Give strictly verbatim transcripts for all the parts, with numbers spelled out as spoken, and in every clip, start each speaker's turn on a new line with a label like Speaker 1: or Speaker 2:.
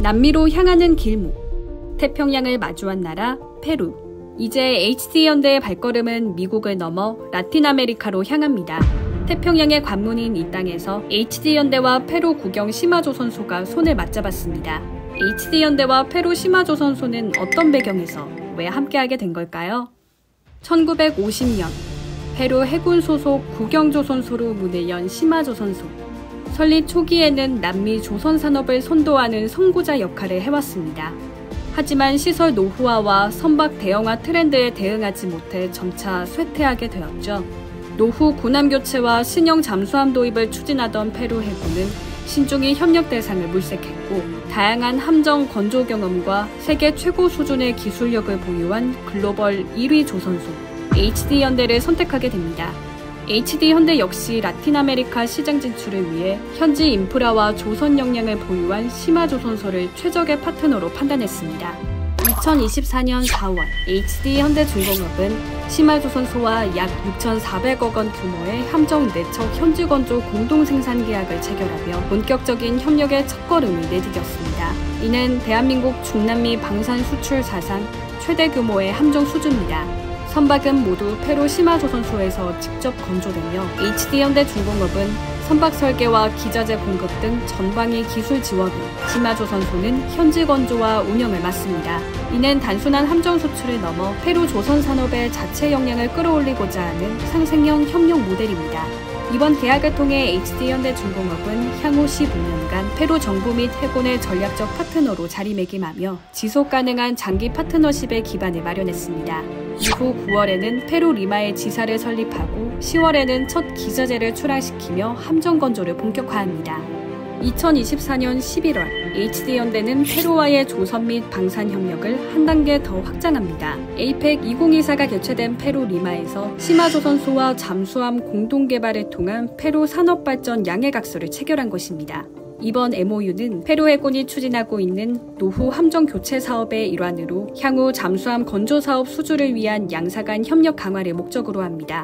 Speaker 1: 남미로 향하는 길목. 태평양을 마주한 나라 페루. 이제 에이치디현대의 발걸음은 미국을 넘어 라틴 아메리카로 향합니다. 태평양의 관문인 이 땅에서 에이치디현대와 페루 국영 심화조선소가 손을 맞잡았습니다. 에이치디현대와 페루 심화조선소는 어떤 배경에서 왜 함께하게 된 걸까요? 천구백오십 년 페루 해군 소속 국영조선소로 문을 연 심화조선소. 설립 초기에는 남미 조선산업을 선도하는 선구자 역할을 해왔습니다. 하지만 시설 노후화와 선박 대형화 트렌드에 대응하지 못해 점차 쇠퇴하게 되었죠. 노후 군함 교체와 신형 잠수함 도입을 추진하던 페루 해군은 신중히 협력 대상을 물색했고 다양한 함정 건조 경험과 세계 최고 수준의 기술력을 보유한 글로벌 일 위 조선소 에이치디현대를 선택하게 됩니다. 에이치디현대 역시 라틴 아메리카 시장 진출을 위해 현지 인프라와 조선 역량을 보유한 심화조선소를 최적의 파트너로 판단했습니다. 이천이십사 년 사월 에이치디현대중공업은 심화조선소와 약 육천사백억 원 규모의 함정 내척 현지 건조 공동 생산 계약을 체결하며 본격적인 협력의 첫걸음을 내디뎠습니다. 이는 대한민국 중남미 방산 수출 사상 최대 규모의 함정 수주입니다. 선박은 모두 페루 심화조선소에서 직접 건조되며 에이치디현대중공업은 선박 설계와 기자재 공급 등 전방위 기술 지원 후 심화조선소는 현지 건조와 운영을 맡습니다. 이는 단순한 함정 수출을 넘어 페루 조선 산업의 자체 역량을 끌어올리고자 하는 상생형 협력 모델입니다. 이번 계약을 통해 에이치디현대중공업은 향후 십오 년간 페루 정부 및 해군의 전략적 파트너로 자리매김하며 지속가능한 장기 파트너십의 기반을 마련했습니다. 이후 구월에는 페루 리마에 지사를 설립하고 시월에는 첫 기자재를 출항시키며 함정 건조를 본격화합니다. 이천이십사 년 십일월 에이치디현대는 페루와의 조선 및 방산 협력을 한 단계 더 확장합니다. 에이펙 이천이십사가 개최된 페루 리마에서 심화조선소와 잠수함 공동개발을 통한 페루 산업발전 양해각서를 체결한 것입니다. 이번 엠오유는 페루 해군이 추진하고 있는 노후 함정 교체 사업의 일환으로 향후 잠수함 건조 사업 수주를 위한 양사 간 협력 강화를 목적으로 합니다.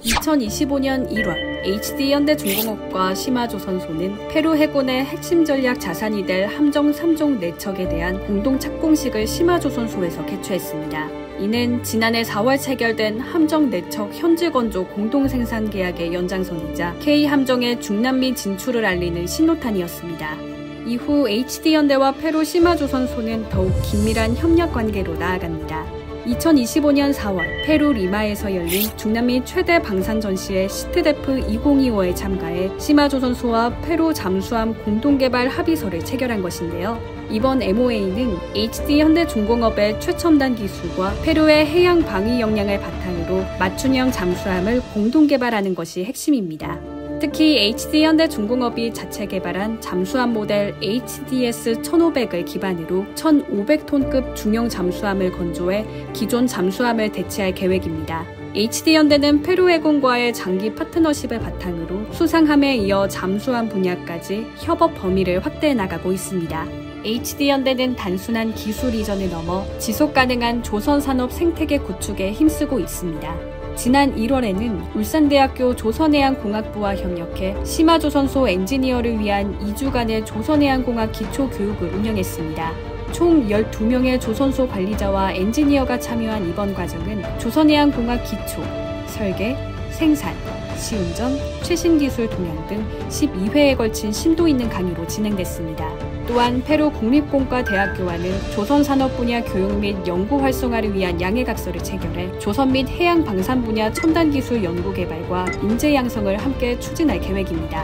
Speaker 1: 이천이십오 년 일월 에이치디현대중공업과 심화조선소는 페루 해군의 핵심 전략 자산이 될 함정 삼 종 내척에 대한 공동 착공식을 심화조선소에서 개최했습니다. 이는 지난해 사월 체결된 함정 내척 현지 건조 공동 생산 계약의 연장선이자 K함정의 중남미 진출을 알리는 신호탄이었습니다. 이후 에이치디현대와 페루 심화조선소는 더욱 긴밀한 협력 관계로 나아갑니다. 이천이십오 년 사월 페루 리마에서 열린 중남미 최대 방산 전시회 시트데프 이천이십오에 참가해 심화조선소와 페루 잠수함 공동개발 합의서를 체결한 것인데요. 이번 엠오에이는 에이치디현대중공업의 최첨단 기술과 페루의 해양 방위 역량을 바탕으로 맞춤형 잠수함을 공동 개발하는 것이 핵심입니다. 특히 에이치디현대중공업이 자체 개발한 잠수함 모델 에이치디에스 천오백을 기반으로 천오백 톤급 중형 잠수함을 건조해 기존 잠수함을 대체할 계획입니다. 에이치디현대는 페루 해군과의 장기 파트너십을 바탕으로 수상함에 이어 잠수함 분야까지 협업 범위를 확대해 나가고 있습니다. 에이치디현대는 단순한 기술 이전을 넘어 지속가능한 조선산업 생태계 구축에 힘쓰고 있습니다. 지난 일월에는 울산대학교 조선해양공학부와 협력해 심화조선소 엔지니어를 위한 이 주간의 조선해양공학 기초교육을 운영했습니다. 총 열두 명의 조선소 관리자와 엔지니어가 참여한 이번 과정은 조선해양공학 기초, 설계, 생산, 시운전, 최신기술 동향 등 십이 회에 걸친 심도 있는 강의로 진행됐습니다. 또한 페루 국립공과대학교와는 조선산업 분야 교육 및 연구 활성화를 위한 양해각서를 체결해 조선 및 해양 방산 분야 첨단기술 연구 개발과 인재 양성을 함께 추진할 계획입니다.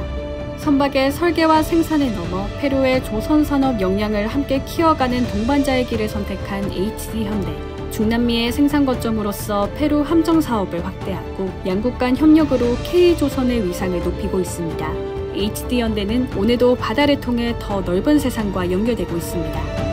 Speaker 1: 선박의 설계와 생산을 넘어 페루의 조선산업 역량을 함께 키워가는 동반자의 길을 선택한 에이치디현대. 중남미의 생산 거점으로서 페루 함정 사업을 확대하고 양국 간 협력으로 K조선의 위상을 높이고 있습니다. 에이치디현대는 오늘도 바다를 통해 더 넓은 세상과 연결되고 있습니다.